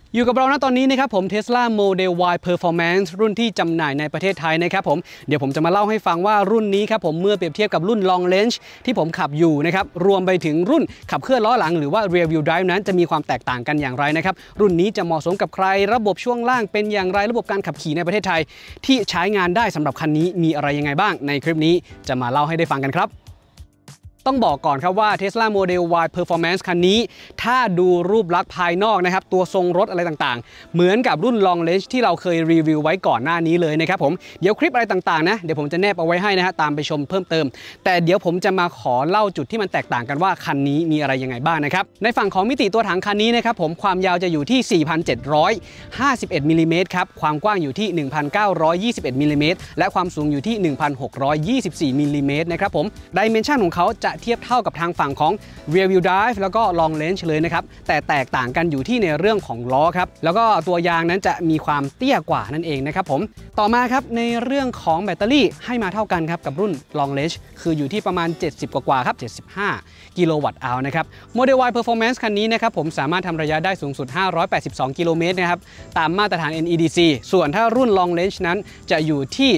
อยู่กับเราณตอนนี้นะครับผม Tesla Model Y Performance รุ่นที่จำหน่ายในประเทศไทยนะครับผมเดี๋ยวผมจะมาเล่าให้ฟังว่ารุ่นนี้ครับผมเมื่อเปรียบเทียบกับรุ่น Long Range ที่ผมขับอยู่นะครับรวมไปถึงรุ่นขับเคลื่อนล้อหลังหรือว่า Rear Wheel Drive นั้นจะมีความแตกต่างกันอย่างไรนะครับรุ่นนี้จะเหมาะสมกับใครระบบช่วงล่างเป็นอย่างไรระบบการขับขี่ในประเทศไทยที่ใช้งานได้สำหรับคันนี้มีอะไรยังไงบ้างในคลิปนี้จะมาเล่าให้ได้ฟังกันครับต้องบอกก่อนครับว่า Tesla Model Y Performance คันนี้ถ้าดูรูปลักษณ์ภายนอกนะครับตัวทรงรถอะไรต่างๆเหมือนกับรุ่น Long Range ที่เราเคยรีวิวไว้ก่อนหน้านี้เลยนะครับผมเดี๋ยวคลิปอะไรต่างๆนะเดี๋ยวผมจะแนบเอาไว้ให้นะฮะตามไปชมเพิ่มเติมแต่เดี๋ยวผมจะมาขอเล่าจุดที่มันแตกต่างกันว่าคันนี้มีอะไรยังไงบ้างนะครับในฝั่งของมิติตัวถังคันนี้นะครับผมความยาวจะอยู่ที่ 4,751 มิลลิเมตรครับความกว้างอยู่ที่ 1,921 มิลลิเมตรและความสูงอยู่ที่ 1,624 มิลลิเมตรนะครับผมไดเมนชันของเขาจะเทียบเท่ากับทางฝั่งของ Rear Wheel Drive แล้วก็ Long Range เลยนะครับแต่แตกต่างกันอยู่ที่ในเรื่องของล้อครับแล้วก็ตัวยางนั้นจะมีความเตี้ยกว่านั่นเองนะครับผมต่อมาครับในเรื่องของแบตเตอรี่ให้มาเท่ากันครับกับรุ่น Long Range คืออยู่ที่ประมาณ70กว่าครับ75กิโลวัตต์เอานะครับ Model Y Performance คันนี้นะครับผมสามารถทำระยะได้สูงสุด582กิโลเมตรนะครับตามมาตรฐาน NEDC ส่วนถ้ารุ่น Long Range นั้นจะอยู่ที่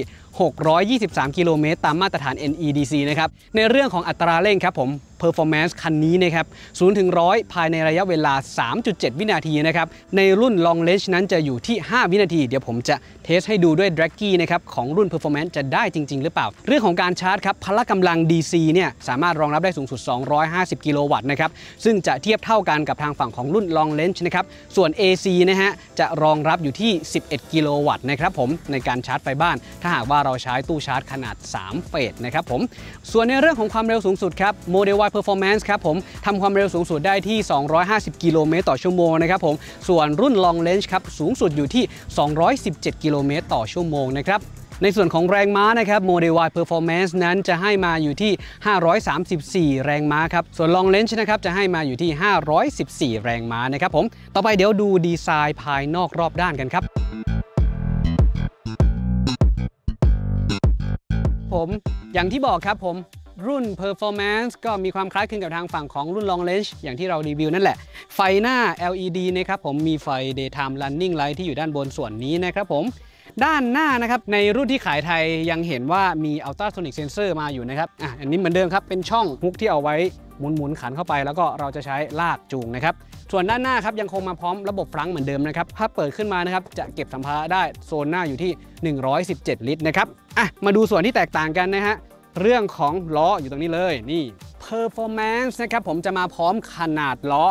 623กิโลเมตรตามมาตรฐาน NEDC นะครับในเรื่องของอัตราเร่งครับผม Performance คันนี้นะครับ0 ถึง 100ภายในระยะเวลา 3.7 วินาทีนะครับในรุ่น Long Range นั้นจะอยู่ที่5วินาทีเดี๋ยวผมจะเทสให้ดูด้วย Draggy นะครับของรุ่น Performance จะได้จริงๆหรือเปล่าเรื่องของการชาร์จครับพละกำลัง DC เนี่ยสามารถรองรับได้สูงสุด250กิโลวัตต์นะครับซึ่งจะเทียบเท่ากันกับทางฝั่งของรุ่น Long Range นะครับส่วน AC นะฮะจะรองรับอยู่ที่11กิโลวัตต์นะครับผมในการชาร์จไฟบ้านถ้าหากว่าเราใช้ตู้ชาร์จขนาด3เฟสนะครับผมส่วนในเรื่องของความเร็วสูงสุดครับ Model Y Performance ครับผมทำความเร็วสูงสุดได้ที่250กิโลเมตรต่อชั่วโมงนะครับผมส่วนรุ่น Long Range ครับสูงสุดอยู่ที่217กิโลเมตรต่อชั่วโมงนะครับในส่วนของแรงม้านะครับ Model Y Performance นั้นจะให้มาอยู่ที่534แรงม้าครับส่วน Long Range นะครับจะให้มาอยู่ที่514แรงม้านะครับผมต่อไปเดี๋ยวดูดีไซน์ภายนอกรอบด้านกันครับผมอย่างที่บอกครับผมรุ่น Performance ก็มีความคล้ายคลึงกับทางฝั่งของรุ่น Long Range อย่างที่เรารีวิวนั่นแหละไฟหน้า LED นะครับผมมีไฟ Daytime Running Light ที่อยู่ด้านบนส่วนนี้นะครับผมด้านหน้านะครับในรุ่นที่ขายไทยยังเห็นว่ามี Ultrasonic Sensor มาอยู่นะครับอันนี้เหมือนเดิมครับเป็นช่องฮุกที่เอาไว้หมุนขันเข้าไปแล้วก็เราจะใช้ลากจูงนะครับส่วนด้านหน้าครับยังคงมาพร้อมระบบฟรังก์เหมือนเดิมนะครับถ้าเปิดขึ้นมานะครับจะเก็บสัมภาระได้โซนหน้าอยู่ที่117ลิตรนะครับมาดูส่วนที่แตกต่างกันนะฮะเรื่องของล้ออยู่ตรงนี้เลยนี่ Performance นะครับผมจะมาพร้อมขนาดล้อ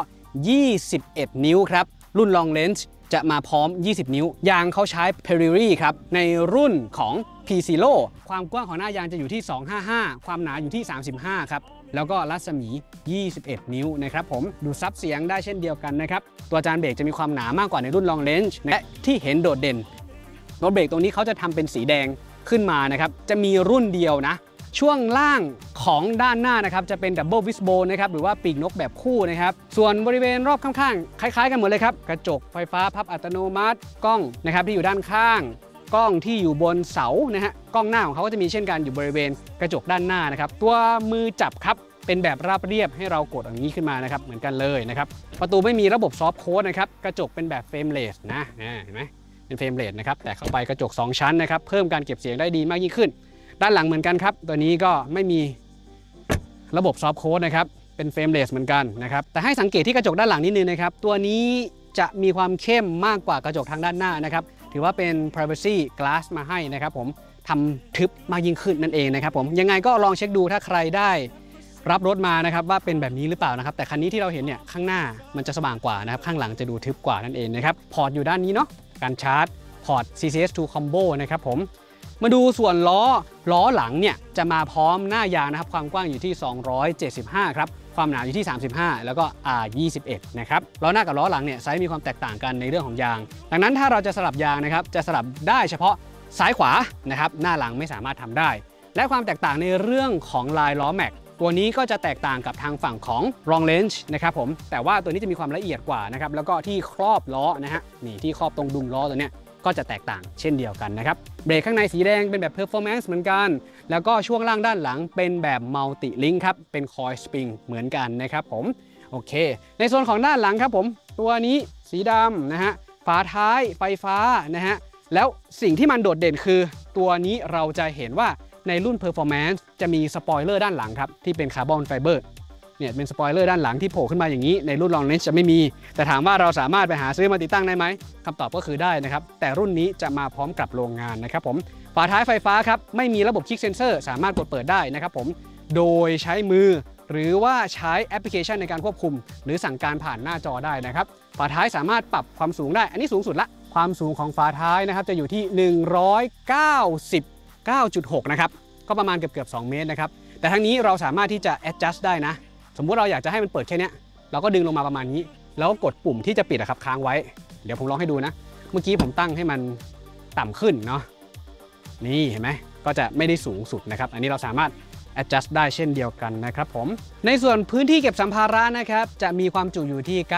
21นิ้วครับรุ่น Long Range จะมาพร้อม20นิ้วยางเขาใช้ Pirelli ครับในรุ่นของ P0 ความกว้างของหน้ายางจะอยู่ที่255ความหนาอยู่ที่35ครับแล้วก็รัศมี21นิ้วนะครับผมดูซับเสียงได้เช่นเดียวกันนะครับตัวจานเบรกจะมีความหนามากกว่าในรุ่น Long Range และที่เห็นโดดเด่นรถเบรกตรงนี้เขาจะทำเป็นสีแดงขึ้นมานะครับจะมีรุ่นเดียวนะช่วงล่างของด้านหน้านะครับจะเป็น Double Wishbone นะครับหรือว่าปีกนกแบบคู่นะครับส่วนบริเวณรอบข้างๆคล้ายๆกันหมดเลยครับกระจกไฟฟ้าพับอัตโนมัติกล้องนะครับที่อยู่ด้านข้างกล้องที่อยู่บนเสานะฮะกล้องหน้าของเขาก็จะมีเช่นกันอยู่บริเวณกระจกด้านหน้านะครับตัวมือจับครับเป็นแบบราบเรียบให้เรากดอย่างนี้ขึ้นมานะครับเหมือนกันเลยนะครับประตูไม่มีระบบซอฟต์โค้ดนะครับกระจกเป็นแบบเฟรมเลสนะเห็นไหมเป็นเฟรมเลสนะครับแต่เข้าไปกระจก2ชั้นนะครับเพิ่มการเก็บเสียงได้ดีมากยิ่งขึ้นด้านหลังเหมือนกันครับตัวนี้ก็ไม่มีระบบซอฟต์โค้ดนะครับเป็นเฟรมเลสเหมือนกันนะครับแต่ให้สังเกตที่กระจกด้านหลังนิดนึงนะครับตัวนี้จะมีความเข้มมากกว่ากระจกทางด้านหน้านะครับถือว่าเป็น privacy glass มาให้นะครับผมทำทึบมากยิ่งขึ้นนั่นเองนะครับผมยังไงก็ลองเช็คดูถ้าใครได้รับรถมานะครับว่าเป็นแบบนี้หรือเปล่านะครับแต่คันนี้ที่เราเห็นเนี่ยข้างหน้ามันจะสว่างกว่านะครับข้างหลังจะดูทึบกว่านั่นเองนะครับพอร์ตอยู่ด้านนี้เนาะการชาร์จพอร์ต CCS2 Combo นะครับผมมาดูส่วนล้อหลังเนี่ยจะมาพร้อมหน้ายางนะครับความกว้างอยู่ที่275ครับความหนาอยู่ที่35แล้วก็ R21 นะครับล้อหน้ากับล้อหลังเนี่ยไซส์มีความแตกต่างกันในเรื่องของยางดังนั้นถ้าเราจะสลับยางนะครับจะสลับได้เฉพาะซ้ายขวานะครับหน้าหลังไม่สามารถทำได้และความแตกต่างในเรื่องของลายล้อแม็กตัวนี้ก็จะแตกต่างกับทางฝั่งของ Long Range นะครับผมแต่ว่าตัวนี้จะมีความละเอียดกว่านะครับแล้วก็ที่ครอบล้อนะฮะนี่ที่ครอบตรงดุมล้อตัวเนี้ยก็จะแตกต่างเช่นเดียวกันนะครับเบรกข้างในสีแดงเป็นแบบ Performance เหมือนกันแล้วก็ช่วงล่างด้านหลังเป็นแบบ Multi Link ครับเป็น Coil Spring เหมือนกันนะครับผมโอเคในส่วนของด้านหลังครับผมตัวนี้สีดำนะฮะฝาท้ายไฟฟ้านะฮะแล้วสิ่งที่มันโดดเด่นคือตัวนี้เราจะเห็นว่าในรุ่น Performance จะมีสปอยเลอร์ด้านหลังครับที่เป็นคาร์บอนไฟเบอร์เนี่ยเป็นสปอยเลอร์ด้านหลังที่โผล่ขึ้นมาอย่างนี้ในรุ่น Long Range จะไม่มีแต่ถามว่าเราสามารถไปหาซื้อมาติดตั้งได้ไหมคำตอบก็คือได้นะครับแต่รุ่นนี้จะมาพร้อมกับโรงงานนะครับผมฝาท้ายไฟฟ้าครับไม่มีระบบคลิกเซนเซอร์สามารถกดเปิดได้นะครับผมโดยใช้มือหรือว่าใช้แอปพลิเคชันในการควบคุมหรือสั่งการผ่านหน้าจอได้นะครับฝาท้ายสามารถปรับความสูงได้อันนี้สูงสุดละความสูงของฝาท้ายนะครับจะอยู่ที่199.6นะครับก็ประมาณเกือบ2 เมตรนะครับแต่ทั้งนี้เราสามารถที่จะ adjust ได้นะสมมุติเราอยากจะให้มันเปิดแค่นี้เราก็ดึงลงมาประมาณนี้แล้วกดปุ่มที่จะปิดครับค้างไว้เดี๋ยวผมลองให้ดูนะเมื่อกี้ผมตั้งให้มันต่ำขึ้นเนาะนี่เห็นไหมก็จะไม่ได้สูงสุดนะครับอันนี้เราสามารถ adjust ได้เช่นเดียวกันนะครับผมในส่วนพื้นที่เก็บสัมภาระนะครับจะมีความจุอยู่ที่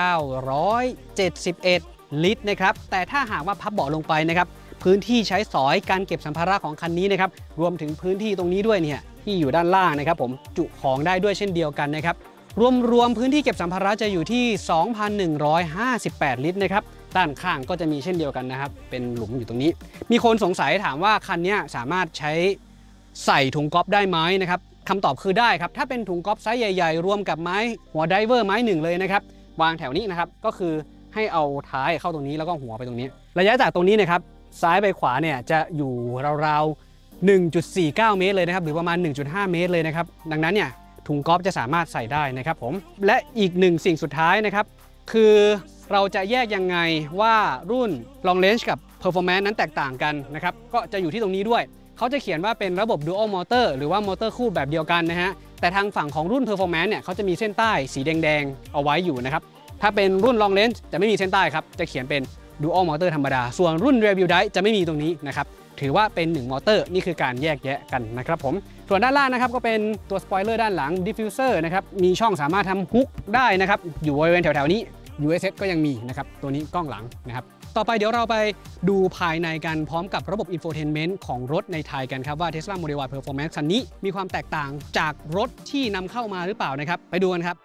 971ลิตรนะครับแต่ถ้าหากว่าพับเบาะลงไปนะครับพื้นที่ใช้สอยการเก็บสัมภาระของคันนี้นะครับรวมถึงพื้นที่ตรงนี้ด้วยเนี่ยที่อยู่ด้านล่างนะครับผมจุของได้ด้วยเช่นเดียวกันนะครับรวมพื้นที่เก็บสัมภาระจะอยู่ที่ 2,158 ลิตรนะครับด้านข้างก็จะมีเช่นเดียวกันนะครับเป็นหลุมอยู่ตรงนี้มีคนสงสัยถามว่าคันนี้สามารถใช้ใส่ถุงก๊อฟได้ไหมนะครับคำตอบคือได้ครับถ้าเป็นถุงก๊อฟไซส์ใหญ่ๆรวมกับไม้หัวไดเวอร์ไม้หนึ่งเลยนะครับวางแถวนี้นะครับก็คือให้เอาท้ายเข้าตรงนี้แล้วก็หัวไปตรงนี้ระยะจากตรงนี้นะครับซ้ายไปขวาเนี่ยจะอยู่ราวๆ 1.49 เมตรเลยนะครับหรือประมาณ 1.5 เมตรเลยนะครับดังนั้นเนี่ยถุงกอล์ฟจะสามารถใส่ได้นะครับผมและอีกหนึ่งสิ่งสุดท้ายนะครับคือเราจะแยกยังไงว่ารุ่น Long Range กับ Performance นั้นแตกต่างกันนะครับก็จะอยู่ที่ตรงนี้ด้วยเขาจะเขียนว่าเป็นระบบ Dual Motor หรือว่ามอเตอร์คู่แบบเดียวกันนะฮะแต่ทางฝั่งของรุ่น Performance เนี่ยเขาจะมีเส้นใต้สีแดงๆเอาไว้อยู่นะครับถ้าเป็นรุ่น Long Range จะไม่มีเส้นใต้ครับจะเขียนเป็น Dual Motor ธรรมดาส่วนรุ่น Rear Wheel Drive จะไม่มีตรงนี้นะครับถือว่าเป็น1มอเตอร์นี่คือการแยกแยะกันนะครับผมส่วนด้านล่างนะครับก็เป็นตัวสปอยเลอร์ด้านหลัง Diffuser นะครับมีช่องสามารถทำฮุกได้นะครับอยู่บริเวณแถวๆนี้ USS ก็ยังมีนะครับตัวนี้กล้องหลังนะครับต่อไปเดี๋ยวเราไปดูภายในกันพร้อมกับระบบ Infotainment ของรถในไทยกันครับว่า Tesla Model Y Performance คันนี้มีความแตกต่างจากรถที่นำเข้ามาหรือเปล่านะครับไปดูกันครับ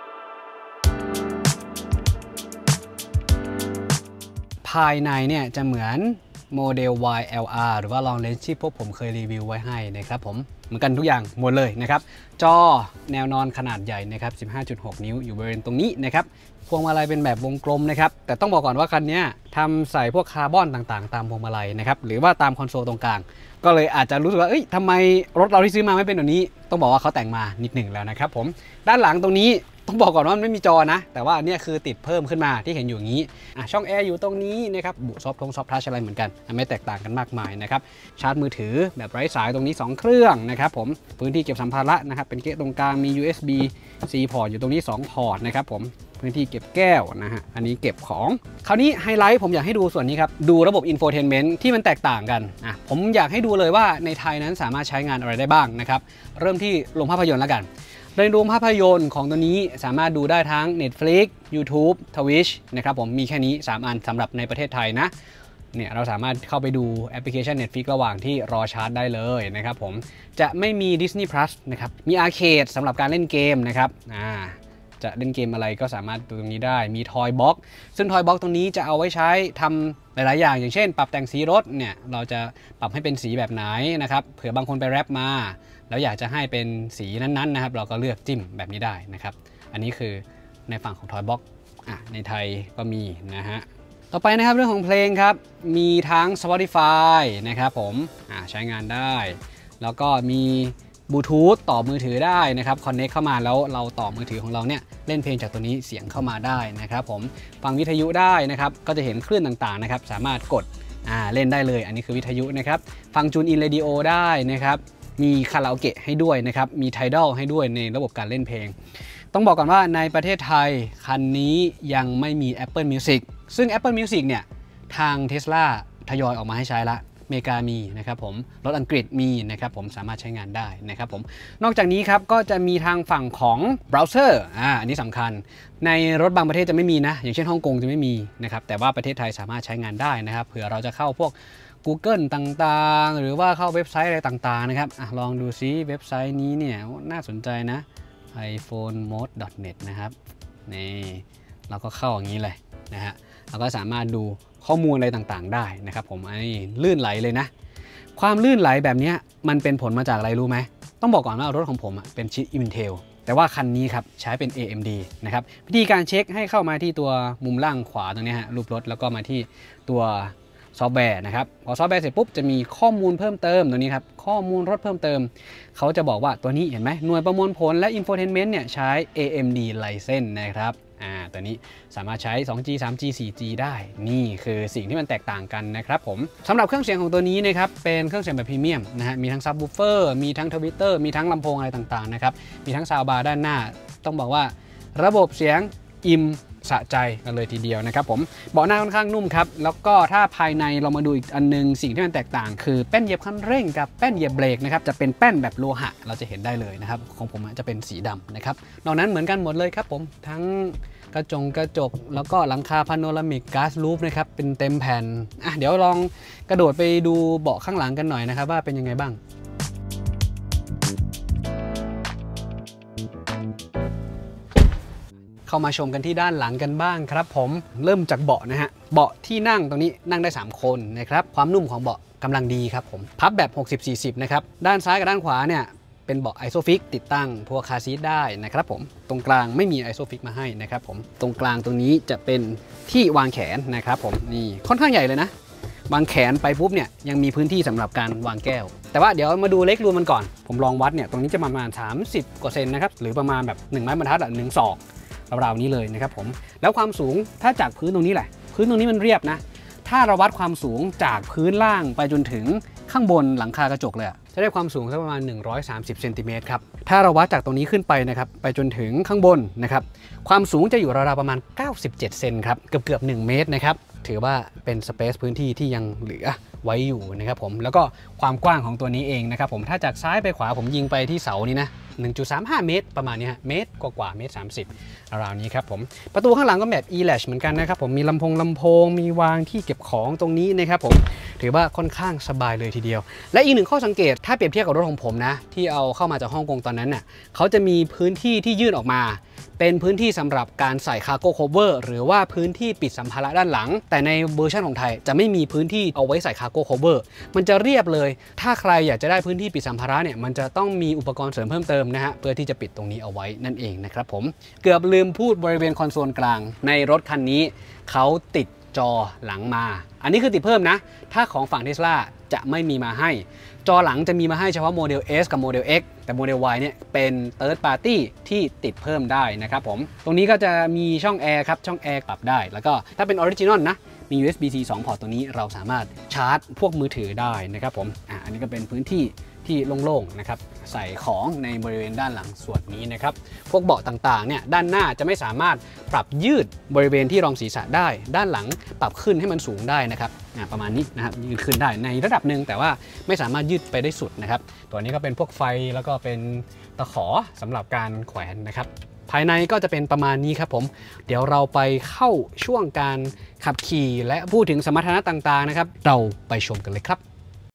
ภายในเนี่ยจะเหมือนโมเดล YLR หรือว่า Long Range ที่พวกผมเคยรีวิวไว้ให้นะครับผมเหมือนกันทุกอย่างหมดเลยนะครับจอแนวนอนขนาดใหญ่นะครับ 15.6 นิ้วอยู่บริเวณตรงนี้นะครับพวงมาลัยเป็นแบบวงกลมนะครับแต่ต้องบอกก่อนว่าคันนี้ทำใส่พวกคาร์บอนต่างๆตามพวงมาลัยนะครับหรือว่าตามคอนโซลตรงกลางก็เลยอาจจะรู้สึกว่าทำไมรถเราที่ซื้อมาไม่เป็นแบบนี้ต้องบอกว่าเขาแต่งมานิดหนึ่งแล้วนะครับผมด้านหลังตรงนี้ต้องบอกก่อนว่ามันไม่มีจอนะแต่ว่าเนี่ยคือติดเพิ่มขึ้นมาที่เห็นอยู่อย่างนี้ช่องแอร์อยู่ตรงนี้นะครับบุซอฟทัชอะไรเหมือนกันไม่แตกต่างกันมากมายนะครับชาร์จมือถือแบบไร้สายตรงนี้2เครื่องนะครับผมพื้นที่เก็บสัมภาระนะครับเป็นเกะตรงกลางมี USB C พอร์ตอยู่ตรงนี้2พอร์ตนะครับผมพื้นที่เก็บแก้วนะฮะอันนี้เก็บของคราวนี้ไฮไลท์ผมอยากให้ดูส่วนนี้ครับดูระบบ Infotainment ที่มันแตกต่างกันผมอยากให้ดูเลยว่าในไทยนั้นสามารถใช้งานอะไรได้บ้างนะครับเริ่มที่โรงภาพยนตร์แล้วกันในโรงภาพยนตร์ของตัวนี้สามารถดูได้ทั้ง Netflix YouTube Twitch นะครับผมมีแค่นี้3อันสำหรับในประเทศไทยนะเนี่ยเราสามารถเข้าไปดูแอปพลิเคชัน Netflix ระหว่างที่รอชาร์จได้เลยนะครับผมจะไม่มี Disney Plus นะครับมีอาร์เคดสำหรับการเล่นเกมนะครับจะเล่นเกมอะไรก็สามารถดูตรงนี้ได้มีทอยบ็อกซึ่งทอยบ็อกตรงนี้จะเอาไว้ใช้ทำหลายๆอย่างอย่างเช่นปรับแต่งสีรถเนี่ยเราจะปรับให้เป็นสีแบบไหนนะครับเผื่อบางคนไปแรปมาแล้วอยากจะให้เป็นสีนั้นๆนะครับเราก็เลือกจิ้มแบบนี้ได้นะครับอันนี้คือในฝั่งของ Toy Box ในไทยก็มีนะฮะต่อไปนะครับเรื่องของเพลงครับมีทั้ง Spotify นะครับผมใช้งานได้แล้วก็มีบลูทูธต่อมือถือได้นะครับคอนเนคเข้ามาแล้วเราต่อมือถือของเราเนี่ยเล่นเพลงจากตัวนี้เสียงเข้ามาได้นะครับผมฟังวิทยุได้นะครับก็จะเห็นคลื่นต่างๆนะครับสามารถกดเล่นได้เลยอันนี้คือวิทยุนะครับฟังจูนอินเรดิโอได้นะครับมีคาราโอเกะให้ด้วยนะครับมี Tidal ให้ด้วยในระบบการเล่นเพลงต้องบอกก่อนว่าในประเทศไทยคันนี้ยังไม่มี Apple Music ซึ่ง Apple Music เนี่ยทาง Tesla ทยอยออกมาให้ใช้ละอเมริกามีนะครับผมรถอังกฤษมีนะครับผมสามารถใช้งานได้นะครับผมนอกจากนี้ครับก็จะมีทางฝั่งของเบราว์เซอร์อันนี้สำคัญในรถบางประเทศจะไม่มีนะอย่างเช่นฮ่องกงจะไม่มีนะครับแต่ว่าประเทศไทยสามารถใช้งานได้นะครับเผื่อเราจะเข้าพวก Google ต่างๆหรือว่าเข้าเว็บไซต์อะไรต่างๆนะครับลองดูซิเว็บไซต์นี้เนี่ยน่าสนใจนะ iPhonemode.net นะครับนี่เราก็เข้าอย่างนี้เลยนะฮะเราก็สามารถดูข้อมูลอะไรต่างๆได้นะครับผมอันนี้ลื่นไหลเลยนะความลื่นไหลแบบนี้มันเป็นผลมาจากอะไรรู้ไหมต้องบอกก่อนว่ารถของผมเป็นชิป Intel แต่ว่าคันนี้ครับใช้เป็น AMD นะครับวิธีการเช็คให้เข้ามาที่ตัวมุมล่างขวาตรงนี้ฮะรูปรถแล้วก็มาที่ตัวซอฟต์แวร์นะครับพอซอฟต์แวร์เสร็จปุ๊บจะมีข้อมูลเพิ่มเติมตรงนี้ครับข้อมูลรถเพิ่มเติมเขาจะบอกว่าตัวนี้เห็นไหมหน่วยประมวลผลและ Infotainment เนี่ยใช้ AMD License นะครับตัวนี้สามารถใช้ 2G 3G 4G ได้นี่คือสิ่งที่มันแตกต่างกันนะครับผมสำหรับเครื่องเสียงของตัวนี้นะครับเป็นเครื่องเสียงแบบพรีเมียมนะฮะมีทั้งซับวูฟเฟอร์มีทั้งทวิตเตอร์มีทั้งลำโพงอะไรต่างๆนะครับมีทั้งซาวบาร์ด้านหน้าต้องบอกว่าระบบเสียงอิ่มสะใจกันเลยทีเดียวนะครับผมเบาะหน้าค่อนข้างนุ่มครับแล้วก็ถ้าภายในเรามาดูอีกอันนึงสิ่งที่มันแตกต่างคือแป้นเหยียบคันเร่งกับแป้นเหยียบเบรกนะครับจะเป็นแป้นแบบโลหะเราจะเห็นได้เลยนะครับของผมจะเป็นสีดำนะครับนอกนั้นเหมือนกันหมดเลยครับผมทั้งกระจกแล้วก็หลังคาพาโนรามิกก๊าซรูฟนะครับเป็นเต็มแผ่นเดี๋ยวลองกระโดดไปดูเบาะข้างหลังกันหน่อยนะครับว่าเป็นยังไงบ้างเข้ามาชมกันที่ด้านหลังกันบ้างครับผมเริ่มจากเบาะนะฮะเบาะที่นั่งตรงนี้นั่งได้3คนนะครับความนุ่มของเบาะกำลังดีครับผมพับแบบ 60-40 นะครับด้านซ้ายกับด้านขวาเนี่ยเป็นเบาะไอโซฟิกติดตั้งพวกคาร์ซีทได้นะครับผมตรงกลางไม่มีไอโซฟิกมาให้นะครับผมตรงกลางตรงนี้จะเป็นที่วางแขนนะครับผมนี่ค่อนข้างใหญ่เลยนะวางแขนไปปุ๊บเนี่ยยังมีพื้นที่สำหรับการวางแก้วแต่ว่าเดี๋ยวมาดูเล็กรวมมันก่อนผมลองวัดเนี่ยตรงนี้จะประมาณ30 กว่าเซนนะครับหรือประมาณแบบ1 ไม้บรรทัด1 ศอกราวๆนี้เลยนะครับผมแล้วความสูงถ้าจากพื้นตรงนี้แหละพื้นตรงนี้มันเรียบนะถ้าเราวัดความสูงจากพื้นล่างไปจนถึงข้างบนหลังคากระจกเลยจะได้ความสูงสักประมาณ130 เซนติเมตรครับถ้าเราวัดจากตรงนี้ขึ้นไปนะครับไปจนถึงข้างบนนะครับความสูงจะอยู่ราวๆประมาณ97 เซนครับเกือบ1 เมตรนะครับถือว่าเป็นสเปซพื้นที่ที่ยังเหลือไว้อยู่นะครับผมแล้วก็ความกว้างของตัวนี้เองนะครับผมถ้าจากซ้ายไปขวาผมยิงไปที่เสานี้นะ 1.35 เมตรประมาณนี้ฮะเมตรกว่าเมตร30ราวนี้ครับผมประตูข้างหลังก็แบบ e-latch เหมือนกันนะครับผมมีลำโพงมีวางที่เก็บของตรงนี้นะครับผมถือว่าค่อนข้างสบายเลยทีเดียวและอีกหนึ่งข้อสังเกตถ้าเปรียบเทียบกับรถของผมนะที่เอาเข้ามาจากฮ่องกงตอนนั้นน่ะเขาจะมีพื้นที่ที่ยื่นออกมาเป็นพื้นที่สำหรับการใส่คาร์โก้โคเวอร์หรือว่าพื้นที่ปิดสัมภาระด้านหลังแต่ในเวอร์ชันของไทยจะไม่มีพื้นที่เอาไว้ใส่คาร์โก้โคเวอร์มันจะเรียบเลยถ้าใครอยากจะได้พื้นที่ปิดสัมภาระเนี่ยมันจะต้องมีอุปกรณ์เสริมเพิ่มเติมนะฮะเพื่อที่จะปิดตรงนี้เอาไว้นั่นเองนะครับผมเกือบลืมพูดบริเวณคอนโซลกลางในรถคันนี้เขาติดจอหลังมาอันนี้คือติดเพิ่มนะถ้าของฝั่ง Tesla จะไม่มีมาให้จอหลังจะมีมาให้เฉพาะโมเดล S กับโมเดล X แต่โมเดล Y เนี่ยเป็น Third Party ที่ติดเพิ่มได้นะครับผมตรงนี้ก็จะมีช่องแอร์ครับช่องแอร์ปรับได้แล้วก็ถ้าเป็น Original นะมี USB-C 2 พอร์ตตัวนี้เราสามารถชาร์จพวกมือถือได้นะครับผมอันนี้ก็เป็นพื้นที่ที่โล่งๆนะครับใส่ของในบริเวณด้านหลังส่วนนี้นะครับพวกเบาะต่างๆเนี่ยด้านหน้าจะไม่สามารถปรับยืดบริเวณที่รองศีรษะได้ด้านหลังปรับขึ้นให้มันสูงได้นะครับประมาณนี้นะครับยืดขึ้นได้ในระดับหนึ่งแต่ว่าไม่สามารถยืดไปได้สุดนะครับตัวนี้ก็เป็นพวกไฟแล้วก็เป็นตะขอสำหรับการแขวนนะครับภายในก็จะเป็นประมาณนี้ครับผมเดี๋ยวเราไปเข้าช่วงการขับขี่และพูดถึงสมรรถนะต่างๆนะครับเราไปชมกันเลยครับ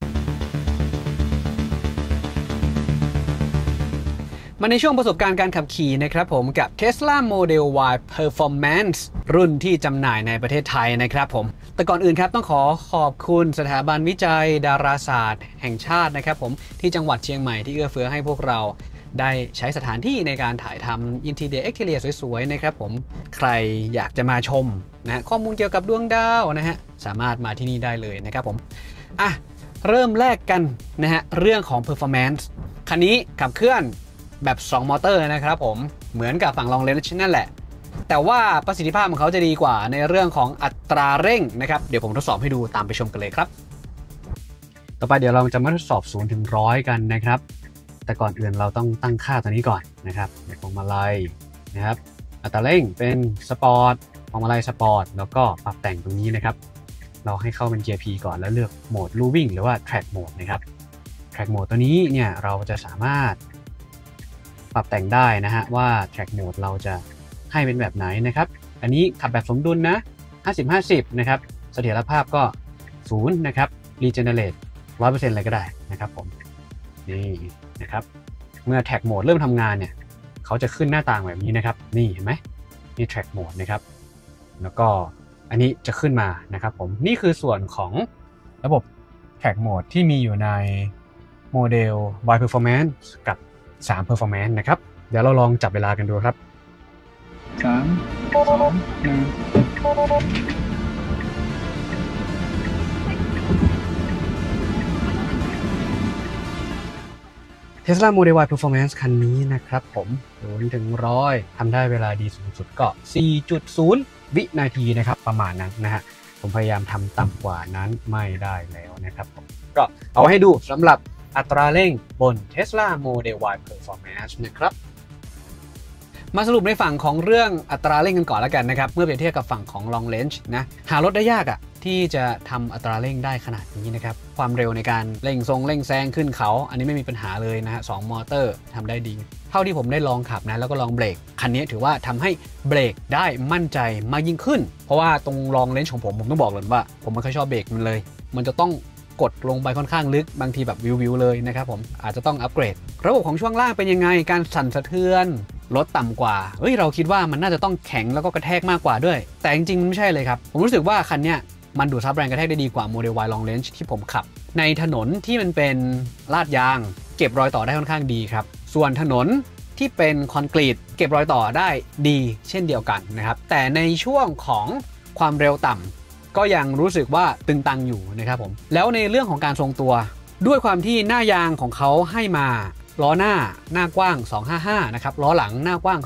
มาในช่วงประสบการณ์การขับขี่นะครับผมกับ Tesla Model Y Performance รุ่นที่จำหน่ายในประเทศไทยนะครับผมแต่ก่อนอื่นครับต้องขอบคุณสถาบันวิจัยดาราศาสตร์แห่งชาตินะครับผมที่จังหวัดเชียงใหม่ที่เอื้อเฟื้อให้พวกเราได้ใช้สถานที่ในการถ่ายทำ Interior Exterior สวยๆนะครับผมใครอยากจะมาชมนะข้อมูลเกี่ยวกับดวงดาวนะฮะสามารถมาที่นี่ได้เลยนะครับผมเริ่มแรกกันนะฮะเรื่องของ Performance คันนี้ขับเคลื่อนแบบ2 มอเตอร์นะครับผมเหมือนกับฝั่ง Long Range นั่นแหละแต่ว่าประสิทธิภาพของเขาจะดีกว่าในเรื่องของอัตราเร่งนะครับเดี๋ยวผมทดสอบให้ดูตามไปชมกันเลยครับต่อไปเดี๋ยวเราจะมาทดสอบ0 ถึง 100กันนะครับแต่ก่อนอื่นเราต้องตั้งค่าตัวนี้ก่อนนะครับพวงมาลัยนะครับอัตราเร่งเป็นสปอร์ตพวงมาลัยสปอร์ตแล้วก็ปรับแต่งตรงนี้นะครับเราให้เข้าเป็นเกียร์ P ก่อนแล้วเลือกโหมด ลู่วิ่งหรือว่า Track Mode นะครับ Track Mode ตัวนี้เนี่ยเราจะสามารถปรับแต่งได้นะฮะว่า Track Mode เราจะให้เป็นแบบไหนนะครับอันนี้ขับแบบสมดุลนะ50-50นะครับเสถียรภาพก็0นะครับ Regenerate 100% เลยก็ได้นะครับผมนี่นะครับเมื่อ Track Mode เริ่มทำงานเนี่ยเขาจะขึ้นหน้าต่างแบบนี้นะครับนี่เห็นไหมนี่ Track Mode นะครับแล้วก็อันนี้จะขึ้นมานะครับผมนี่คือส่วนของระบบ Track Mode ที่มีอยู่ในโมเดล Y Performance กับ3 Performance นะครับเดี๋ยวเราลองจับเวลากันดูครับ3 2 1Tesla Model Y Performance คันนี้นะครับผม0 ถึง 100ทำได้เวลาดีสูงสุดก็ 4.0 วินาทีนะครับประมาณนั้นนะฮะผมพยายามทำต่ำกว่านั้นไม่ได้แล้วนะครับผมก็เอาให้ดูสำหรับอัตราเร่งบน Tesla Model Y Performance นะครับมาสรุปในฝั่งของเรื่องอัตราเร่งกันก่อนแล้วกันนะครับเมื่อเปรียบเทียบกับฝั่งของ Long Range นะหารถได้ยากที่จะทำอัตราเร่งได้ขนาดนี้นะครับความเร็วในการเร่งแซงขึ้นเขาอันนี้ไม่มีปัญหาเลยนะฮะ2 มอเตอร์ทำได้ดีเท่าที่ผมได้ลองขับนะแล้วก็ลองเบรกคันนี้ถือว่าทำให้เบรกได้มั่นใจมากยิ่งขึ้นเพราะว่าตรง Long Range ของผมต้องบอกเลยว่าผมไม่ค่อยชอบเบรกมันเลยมันจะต้องกดลงไปค่อนข้างลึกบางทีแบบวิวเลยนะครับผมอาจจะต้องอัปเกรดระบบของช่วงล่างเป็นยังไงการสั่นสะเทือนรถต่ำกว่าเราคิดว่ามันน่าจะต้องแข็งแล้วก็กระแทกมากกว่าด้วยแต่จริงๆไม่ใช่เลยครับผมรู้สึกว่าคันนี้มันดูดซับแรงกระแทกได้ดีกว่า Model Y Long Range ที่ผมขับในถนนที่มันเป็นลาดยางเก็บรอยต่อได้ค่อนข้างดีครับส่วนถนนที่เป็นคอนกรีตเก็บรอยต่อได้ดีเช่นเดียวกันนะครับแต่ในช่วงของความเร็วต่ำก็ยังรู้สึกว่าตึงตังอยู่นะครับผมแล้วในเรื่องของการทรงตัวด้วยความที่หน้ายางของเขาให้มาล้อหน้ากว้าง255นะครับล้อหลังหน้ากว้าง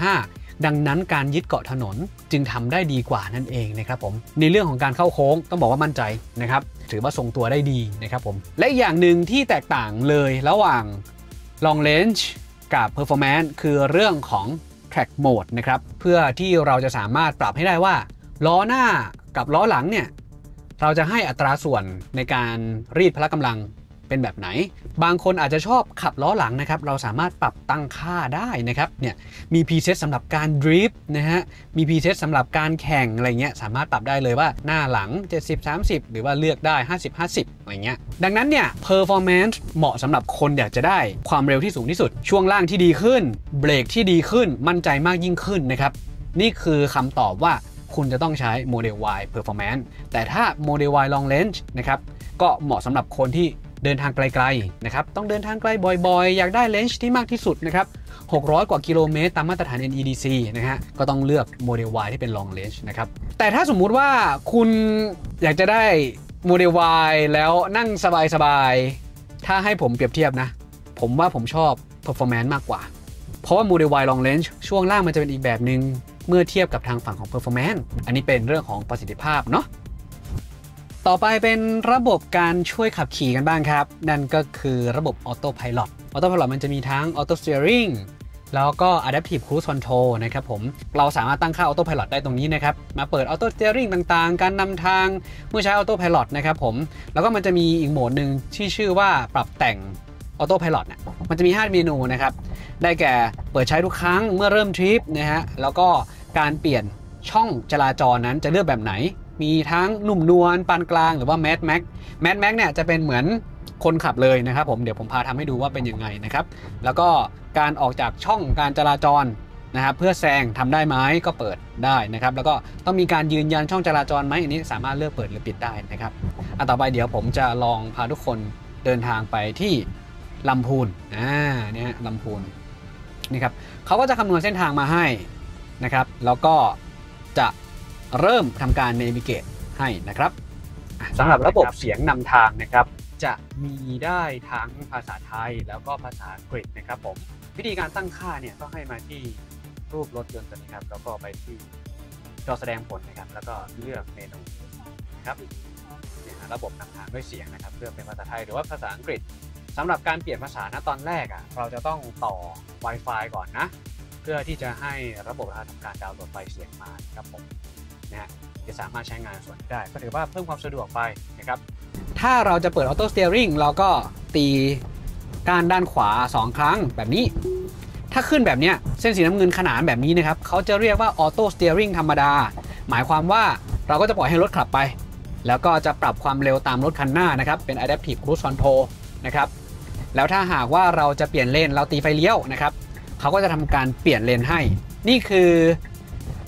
275ดังนั้นการยึดเกาะถนนจึงทำได้ดีกว่านั่นเองนะครับผมในเรื่องของการเข้าโค้งต้องบอกว่ามั่นใจนะครับถือว่าทรงตัวได้ดีนะครับผมและอีกอย่างหนึ่งที่แตกต่างเลยระหว่าง Long Range กับ Performance คือเรื่องของ Track Mode นะครับเพื่อที่เราจะสามารถปรับให้ได้ว่าล้อหน้ากับล้อหลังเนี่ยเราจะให้อัตราส่วนในการรีดพละกำลังเป็นแบบไหนบางคนอาจจะชอบขับล้อหลังนะครับเราสามารถปรับตั้งค่าได้นะครับเนี่ยมีพรีเซตสำหรับการดริฟต์นะฮะมีพรีเซตสำหรับการแข่งอะไรเงี้ยสามารถปรับได้เลยว่าหน้าหลัง70-30หรือว่าเลือกได้50-50อะไรเงี้ยดังนั้นเนี่ย performance เหมาะสำหรับคนอยากจะได้ความเร็วที่สูงที่สุดช่วงล่างที่ดีขึ้นเบรกที่ดีขึ้นมั่นใจมากยิ่งขึ้นนะครับนี่คือคำตอบว่าคุณจะต้องใช้ Model Y Performance แต่ถ้า Model Y Long Range นะครับก็เหมาะสำหรับคนที่เดินทางไกลๆนะครับต้องเดินทางไกลบ่อยๆอยากได้เลนส์ที่มากที่สุดนะครับ600 กว่ากิโลเมตรตามมาตรฐาน NEDC นะฮะก็ต้องเลือก Model Y ที่เป็น Long Range นะครับแต่ถ้าสมมุติว่าคุณอยากจะได้ Model Y แล้วนั่งสบายๆถ้าให้ผมเปรียบเทียบนะผมว่าผมชอบ Performance มากกว่าเพราะว่า Model Y Long Range ช่วงล่างมันจะเป็นอีกแบบนึงเมื่อเทียบกับทางฝั่งของ Performance อันนี้เป็นเรื่องของประสิทธิภาพเนาะต่อไปเป็นระบบการช่วยขับขี่กันบ้างครับนั่นก็คือระบบ Autopilot Autopilot มันจะมีทั้ง Auto Steering แล้วก็ Adaptive Cruise Control นะครับผมเราสามารถตั้งค่า Autopilot ได้ตรงนี้นะครับมาเปิด Auto Steering ต่างๆการนำทางเมื่อใช้ Autopilot นะครับผมแล้วก็มันจะมีอีกโหมดหนึ่งที่ชื่อว่าปรับแต่ง Autopilot เนี่ยมันจะมี5เมนูนะครับได้แก่เปิดใช้ทุกครั้งเมื่อเริ่มทริปนะฮะแล้วก็การเปลี่ยนช่องจราจรนั้นจะเลือกแบบไหนมีทั้งหนุ่มนวลปานกลางหรือว่าแมดแม็กเนี่ยจะเป็นเหมือนคนขับเลยนะครับผมเดี๋ยวผมพาทำให้ดูว่าเป็นยังไงนะครับแล้วก็การออกจากช่องการจราจรนะครับเพื่อแซงทำได้ไหมก็เปิดได้นะครับแล้วก็ต้องมีการยืนยันช่องจราจรไหมอันนี้สามารถเลือกเปิดหรือปิดได้นะครับต่อไปเดี๋ยวผมจะลองพาทุกคนเดินทางไปที่ลำพูนเนี่ยลำพูนนี่ครับเขาก็จะคำนวณเส้นทางมาให้นะครับแล้วก็จะเริ่มทำการ Navigate ให้นะครับสำหรับระบบเสียงนำทางนะครับจะมีได้ทั้งภาษาไทยแล้วก็ภาษาอังกฤษนะครับผมวิธีการตั้งค่าเนี่ยก็ให้มาที่รูปรถยนต์ตัวนี้ครับแล้วก็ไปที่จอแสดงผลนะครับแล้วก็เลือกเมนูนะครับระบบนำทางด้วยเสียงนะครับเลือกเป็นภาษาไทยหรือว่าภาษาอังกฤษสำหรับการเปลี่ยนภาษาตอนแรกเราจะต้องต่อ Wi-Fi ก่อนนะเพื่อที่จะให้ระบบทำการดาวน์โหลดไฟล์เสียงมาครับผมจะสามารถใช้งานส่วนได้ก็ถือว่าเพิ่มความสะดวกไปนะครับถ้าเราจะเปิด Auto Steering เราก็ตีก้านด้านขวา2ครั้งแบบนี้ถ้าขึ้นแบบนี้เส้นสีน้ำเงินขนานแบบนี้นะครับเขาจะเรียกว่า Auto Steering ธรรมดาหมายความว่าเราก็จะปล่อยให้รถขับไปแล้วก็จะปรับความเร็วตามรถคันหน้านะครับเป็น Adaptive Cruise Control นะครับแล้วถ้าหากว่าเราจะเปลี่ยนเลนเราตีไฟเลี้ยวนะครับเขาก็จะทำการเปลี่ยนเลนให้นี่คือไฟ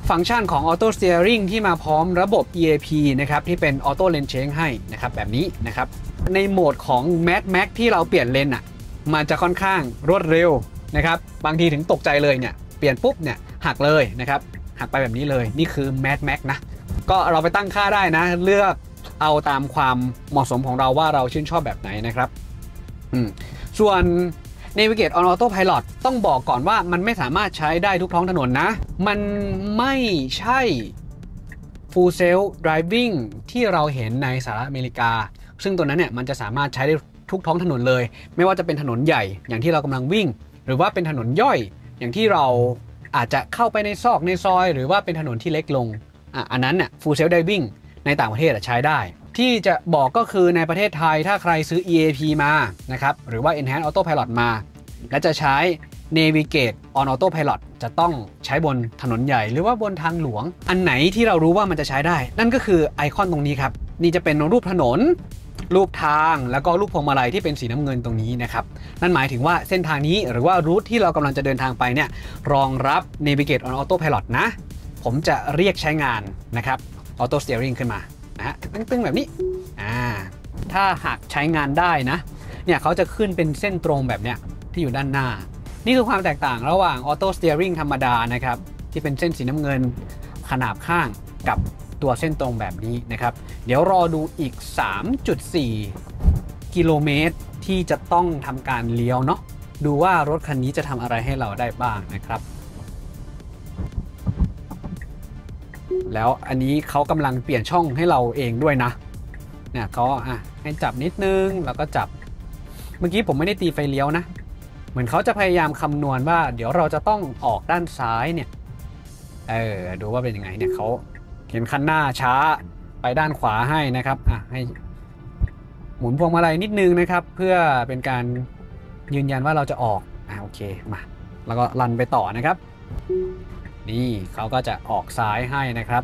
ฟังก์ชันของ Auto Steering ที่มาพร้อมระบบ EAP นะครับที่เป็น Auto Lane Change ให้นะครับแบบนี้นะครับในโหมดของ Mad Max ที่เราเปลี่ยนเลนมันจะค่อนข้างรวดเร็วนะครับบางทีถึงตกใจเลยเนี่ยเปลี่ยนปุ๊บเนี่ยหักเลยนะครับหักไปแบบนี้เลยนี่คือ Mad Max นะก็เราไปตั้งค่าได้นะเลือกเอาตามความเหมาะสมของเราว่าเราชื่นชอบแบบไหนนะครับส่วน Navigate on Autopilot ต้องบอกก่อนว่ามันไม่สามารถใช้ได้ทุกท้องถนนนะมันไม่ใช่ Full Self Driving ที่เราเห็นในสหรัฐอเมริกาซึ่งตัวนั้นเนี่ยมันจะสามารถใช้ได้ทุกท้องถนนเลยไม่ว่าจะเป็นถนนใหญ่อย่างที่เรากำลังวิ่งหรือว่าเป็นถนนย่อยอย่างที่เราอาจจะเข้าไปในซอกในซอยหรือว่าเป็นถนนที่เล็กลงอันนั้นเนี่ย Full Self Driving ในต่างประเทศใช้ได้ที่จะบอกก็คือในประเทศไทยถ้าใครซื้อ EAP มานะครับหรือว่า Enhanced Autopilot มาและจะใช้ Navigate on Autopilot จะต้องใช้บนถนนใหญ่หรือว่าบนทางหลวงอันไหนที่เรารู้ว่ามันจะใช้ได้นั่นก็คือไอคอนตรงนี้ครับนี่จะเป็นรูปถนนรูปทางแล้วก็รูปพวงมาลัยที่เป็นสีน้ำเงินตรงนี้นะครับนั่นหมายถึงว่าเส้นทางนี้หรือว่ารูทที่เรากำลังจะเดินทางไปเนี่ยรองรับ Navigate on Autopilot นะผมจะเรียกใช้งานนะครับ Auto Steering ขึ้นมานะฮะตึงๆแบบนี้ถ้าหากใช้งานได้นะเนี่ยเขาจะขึ้นเป็นเส้นตรงแบบเนี้ยที่อยู่ด้านหน้านี่คือความแตกต่างระหว่าง Auto Steering ธรรมดานะครับที่เป็นเส้นสีน้ำเงินขนาบข้างกับตัวเส้นตรงแบบนี้นะครับเดี๋ยวรอดูอีก 3.4 กิโลเมตรที่จะต้องทำการเลี้ยวเนาะดูว่ารถคันนี้จะทำอะไรให้เราได้บ้างนะครับแล้วอันนี้เขากำลังเปลี่ยนช่องให้เราเองด้วยนะเนี่ยเขาให้จับนิดนึงแล้วก็จับเมื่อกี้ผมไม่ได้ตีไฟเลี้ยวนะเหมือนเขาจะพยายามคำนวณว่าเดี๋ยวเราจะต้องออกด้านซ้ายเนี่ยดูว่าเป็นยังไงเนี่ยเขาเห็นคันหน้าช้าไปด้านขวาให้นะครับให้หมุนพวงมาลัยนิดนึงนะครับเพื่อเป็นการยืนยันว่าเราจะออกโอเคมาแล้วก็รันไปต่อนะครับนี่เขาก็จะออกซ้ายให้นะครับ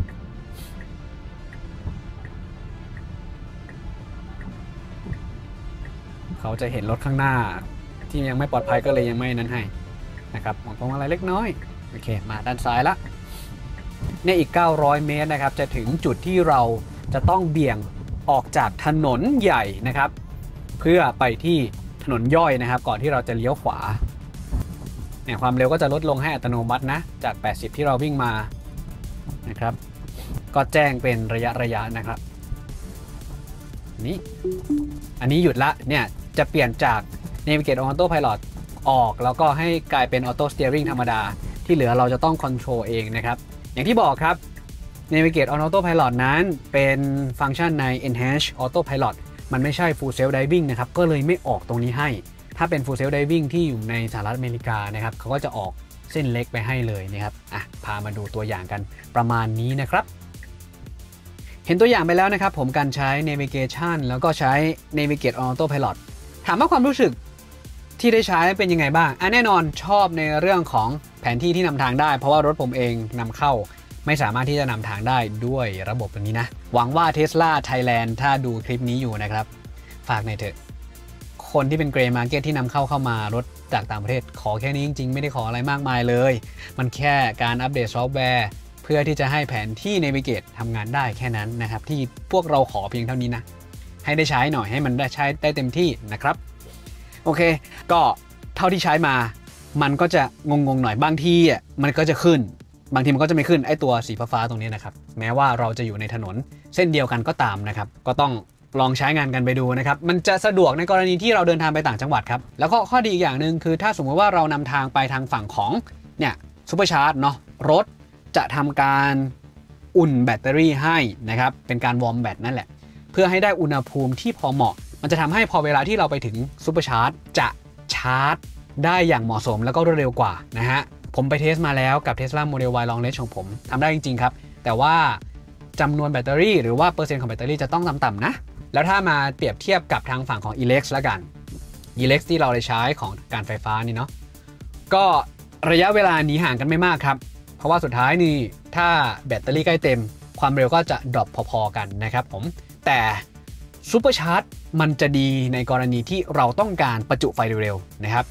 เขาจะเห็นรถข้างหน้าที่ยังไม่ปลอดภัยก็เลยยังไม่นั้นให้นะครับมองตรงอะไรเล็กน้อยโอเคมาด้านซ้ายละเนี่ยอีก900 เมตรนะครับจะถึงจุดที่เราจะต้องเบี่ยงออกจากถนนใหญ่นะครับเพื่อไปที่ถนนย่อยนะครับก่อนที่เราจะเลี้ยวขวาเนี่ยความเร็วก็จะลดลงให้อัตโนมัตินะจาก80ที่เราวิ่งมานะครับก็แจ้งเป็นระยะนะครับนี่อันนี้หยุดละเนี่ยจะเปลี่ยนจาก Navigate on Autopilot ออกแล้วก็ให้กลายเป็น Auto Steering ธรรมดาที่เหลือเราจะต้อง Control เองนะครับอย่างที่บอกครับ Navigate on Autopilot นั้นเป็นฟังก์ชันใน Enhanced Autopilot มันไม่ใช่ Full Self Driving นะครับก็เลยไม่ออกตรงนี้ให้ถ้าเป็น Full Self Driving ที่อยู่ในสหรัฐอเมริกานะครับเขาก็จะออกเส้นเล็กไปให้เลยนะครับพามาดูตัวอย่างกันประมาณนี้นะครับเห็นตัวอย่างไปแล้วนะครับผมการใช้ Navigation แล้วก็ใช้ Navigate on Autopilot ถามว่าความรู้สึกที่ได้ใช้เป็นยังไงบ้างแน่นอนชอบในเรื่องของแผนที่ที่นำทางได้เพราะว่ารถผมเองนำเข้าไม่สามารถที่จะนำทางได้ด้วยระบบแบบนี้นะหวังว่า Tesla Thailand ถ้าดูคลิปนี้อยู่นะครับฝากในเถอะคนที่เป็น Gray Market ที่นำเข้ามารถจากต่างประเทศขอแค่นี้จริงๆไม่ได้ขออะไรมากมายเลยมันแค่การอัปเดตซอฟต์แวร์เพื่อที่จะให้แผนที่ Navigate ทำงานได้แค่นั้นนะครับที่พวกเราขอเพียงเท่านี้นะให้ได้ใช้หน่อยให้มันได้ใช้ได้เต็มที่นะครับโอเคก็เท่าที่ใช้มามันก็จะงงๆหน่อยบางทีมันก็จะขึ้นบางทีมันก็จะไม่ขึ้นไอ้ตัวสีฟ้าๆตรงนี้นะครับแม้ว่าเราจะอยู่ในถนนเส้นเดียวกันก็ตามนะครับก็ต้องลองใช้งานกันไปดูนะครับมันจะสะดวกในกรณีที่เราเดินทางไปต่างจังหวัดครับแล้วก็ข้อดีอีกอย่างหนึ่งคือถ้าสมมติว่าเรานำทางไปทางฝั่งของเนี่ยซุปเปอร์ชาร์จเนาะรถจะทำการอุ่นแบตเตอรี่ให้นะครับเป็นการวอร์มแบตนั่นแหละเพื่อให้ได้อุณหภูมิที่พอเหมาะมันจะทำให้พอเวลาที่เราไปถึงซุปเปอร์ชาร์จจะชาร์จได้อย่างเหมาะสมแล้วก็รวดเร็วกว่านะฮะผมไปเทสมาแล้วกับ Tesla Model Y Long Range ของผมทำได้จริงๆครับแต่ว่าจำนวนแบตเตอรี่หรือว่าเปอร์เซ็นต์ของแบตเตอรี่จะต้องต่ำๆนะแล้วถ้ามาเปรียบเทียบกับทางฝั่งของ Elex ละกัน Elex ที่เราได้ใช้ของการไฟฟ้านี่เนาะก็ระยะเวลาหนีห่างกันไม่มากครับเพราะว่าสุดท้ายนี่ถ้าแบตเตอรี่ใกล้เต็มความเร็วก็จะดรอปพอๆกันนะครับผมแต่ซุปเปอร์ชาร์จมันจะดีในกรณีที่เราต้องการประจุไฟเร็วๆนะครับ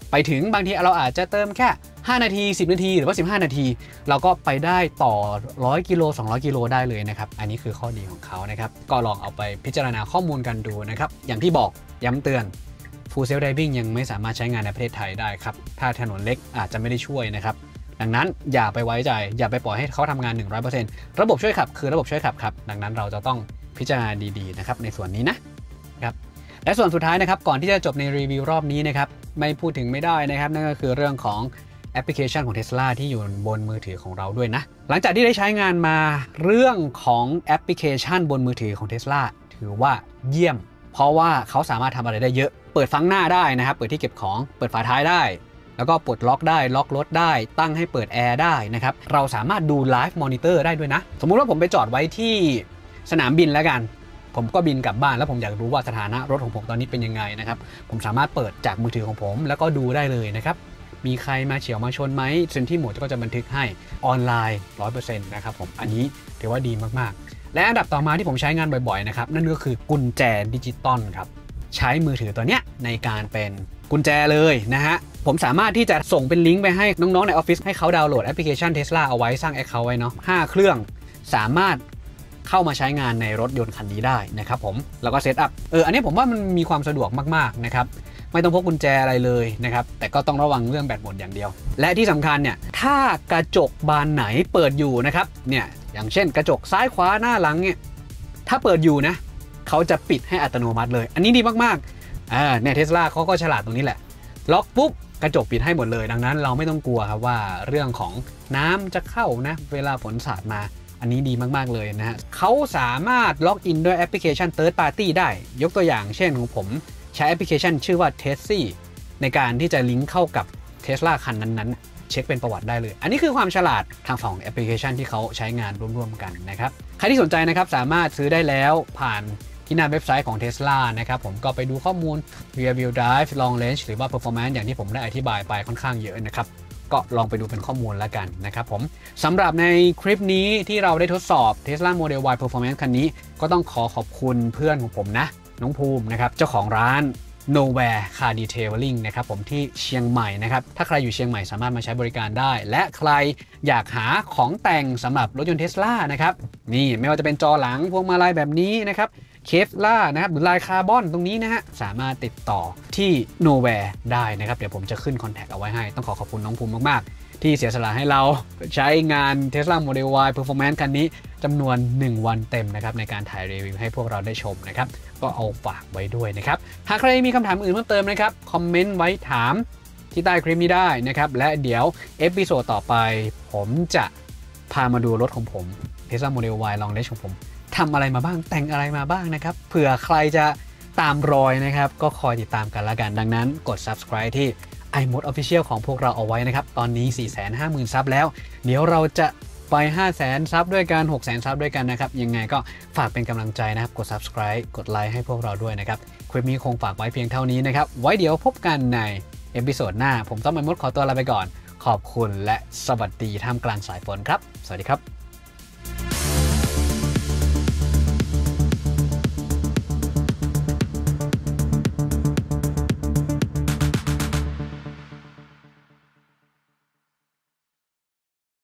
ไปถึงบางทีเราอาจจะเติมแค่5นาที10นาทีหรือว่า15นาทีเราก็ไปได้ต่อ100กิโล200กิโลได้เลยนะครับอันนี้คือข้อดีของเขานะครับก็ลองเอาไปพิจารณาข้อมูลกันดูนะครับอย่างที่บอกย้ำเตือน Full Self Driving ยังไม่สามารถใช้งานในประเทศไทยได้ครับถ้าถนนเล็กอาจจะไม่ได้ช่วยนะครับดังนั้นอย่าไปไว้ใจอย่าไปปล่อยให้เขาทำงาน 100% ระบบช่วยขับคือระบบช่วยขับครับดังนั้นเราจะต้องพิจารณาดีๆนะครับในส่วนนี้นะครับและส่วนสุดท้ายนะครับก่อนที่จะจบในรีวิวรอบนี้นะครับไม่พูดถึงไม่ได้นะครับนั่นก็คือเรื่องของแอปพลิเคชันของ Tesla ที่อยู่บนมือถือของเราด้วยนะหลังจากที่ได้ใช้งานมาเรื่องของแอปพลิเคชันบนมือถือของ Tesla ถือว่าเยี่ยมเพราะว่าเขาสามารถทำอะไรได้เยอะเปิดฟังหน้าได้นะครับเปิดที่เก็บของเปิดฝาท้ายได้แล้วก็ปลดล็อกได้ล็อกรถได้ตั้งให้เปิดแอร์ได้นะครับเราสามารถดูไลฟ์มอนิเตอร์ได้ด้วยนะสมมุติว่าผมไปจอดไว้ที่สนามบินแล้วกันผมก็บินกลับบ้านแล้วผมอยากรู้ว่าสถานะรถของผมตอนนี้เป็นยังไงนะครับผมสามารถเปิดจากมือถือของผมแล้วก็ดูได้เลยนะครับมีใครมาเฉี่ยวมาชนไหมเซนที่โหมดก็จะบันทึกให้ออนไลน์ 100% นะครับผมอันนี้ถือว่าดีมากๆและอันดับต่อมาที่ผมใช้งานบ่อยๆนะครับนั่นก็คือกุญแจดิจิตอลครับใช้มือถือตัวเนี้ยในการเป็นกุญแจเลยนะฮะผมสามารถที่จะส่งเป็นลิงก์ไปให้น้องๆในออฟฟิศให้เขาดาวน์โหลดแอปพลิเคชัน Tesla เอาไว้สร้าง Account ไว้เนาะ5เครื่องสามารถเข้ามาใช้งานในรถยนต์คันนี้ได้นะครับผมแล้วก็เซตอัพอันนี้ผมว่ามันมีความสะดวกมากๆนะครับไม่ต้องพกกุญแจอะไรเลยนะครับแต่ก็ต้องระวังเรื่องแบตหมดอย่างเดียวและที่สำคัญเนี่ยถ้ากระจกบานไหนเปิดอยู่นะครับเนี่ยอย่างเช่นกระจกซ้ายขวาหน้าหลังเนี่ยถ้าเปิดอยู่นะเขาจะปิดให้อัตโนมัติเลยอันนี้ดีมากๆเนี่ย Tesla เขาก็ฉลาดตรงนี้แหละล็อกปุ๊บกระจกปิดให้หมดเลยดังนั้นเราไม่ต้องกลัวครับว่าเรื่องของน้ำจะเข้านะเวลาฝนสาดมาอันนี้ดีมากๆเลยนะฮะเขาสามารถล็อกอินด้วยแอปพลิเคชัน Third Party ได้ยกตัวอย่างเช่นของผมใช้แอปพลิเคชันชื่อว่า Tessie ในการที่จะลิงก์เข้ากับ Tesla คันนั้นๆเช็คเป็นประวัติได้เลยอันนี้คือความฉลาดทางฝั่งแอปพลิเคชันที่เขาใช้งานร่วมๆกันนะครับใครที่สนใจนะครับสามารถซื้อได้แล้วผ่านที่หน้าเว็บไซต์ของ Tesla นะครับผมก็ไปดูข้อมูล Rear Wheel Drive Long Range หรือว่า Performance อย่างที่ผมได้อธิบายไปค่อนข้างเยอะนะครับก็ลองไปดูเป็นข้อมูลแล้วกันนะครับผมสำหรับในคลิปนี้ที่เราได้ทดสอบ Tesla Model Y Performance คันนี้ก็ต้องขอบคุณเพื่อนของผมนะน้องภูมินะครับเจ้าของร้าน Nowhere Car Detailing นะครับผมที่เชียงใหม่นะครับถ้าใครอยู่เชียงใหม่สามารถมาใช้บริการได้และใครอยากหาของแต่งสำหรับรถยนต์ Tesla นะครับนี่ไม่ว่าจะเป็นจอหลังพวงมาลัยแบบนี้นะครับเคฟล่านะครับหรือลายคาร์บอนตรงนี้นะฮะสามารถติดต่อที่ Nowhere ได้นะครับเดี๋ยวผมจะขึ้นคอนแทคเอาไว้ให้ต้องขอบคุณน้องภูมิมากๆที่เสียสละให้เราใช้งาน Tesla Model Y Performance คันนี้จำนวน1วันเต็มนะครับในการถ่ายรีวิวให้พวกเราได้ชมนะครับก็เอาฝากไว้ด้วยนะครับหากใครมีคำถามอื่นเพิ่มเติมนะครับคอมเมนต์ไว้ถามที่ใต้คลิปนี้ได้นะครับและเดี๋ยวเอพิโซดต่อไปผมจะพามาดูรถของผม Tesla Model Y Long Range ของผมทำอะไรมาบ้างแต่งอะไรมาบ้างนะครับเผื่อใครจะตามรอยนะครับก็คอยติดตามกันละกันดังนั้นกด subscribe ที่ iMode Official ของพวกเราเอาไว้นะครับตอนนี้ 450,000 ซับแล้วเดี๋ยวเราจะไป 500,000 ซับด้วยกัน 600,000 ซับด้วยกันนะครับยังไงก็ฝากเป็นกำลังใจนะครับกด subscribe กดไลค์ให้พวกเราด้วยนะครับคลิปนี้คงฝากไว้เพียงเท่านี้นะครับไว้เดี๋ยวพบกันในเอพิโซดหน้าผมต้องiModeขอตัวลาไปก่อนขอบคุณและสวัสดีท่ามกลางสายฝนครับสวัสดีครับ